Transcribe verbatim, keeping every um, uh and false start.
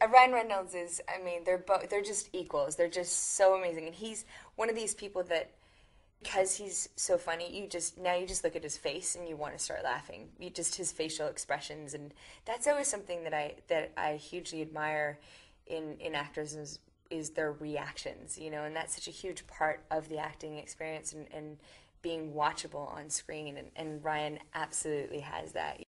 Uh, Ryan Reynolds is, I mean, they're both, they're just equals. They're just so amazing. And he's one of these people that, because he's so funny, you just, now you just look at his face and you want to start laughing. You just, his facial expressions. And that's always something that I, that I hugely admire in, in actors is, is their reactions, you know, and that's such a huge part of the acting experience and, and being watchable on screen. And, and Ryan absolutely has that.